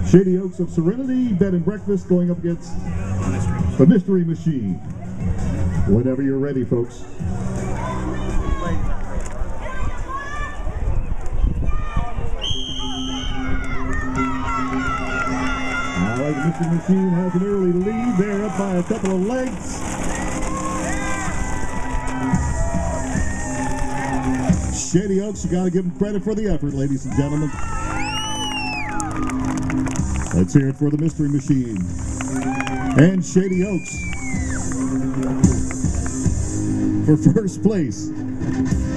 Shady Oaks of Serenity, Bed and Breakfast going up against the Mystery Machine. Whenever you're ready, folks. All right, the Mystery Machine has an early lead. They're up by a couple of lengths. Shady Oaks, you got to give them credit for the effort, ladies and gentlemen. Let's hear it for the Mystery Machine and Shady Oaks for first place.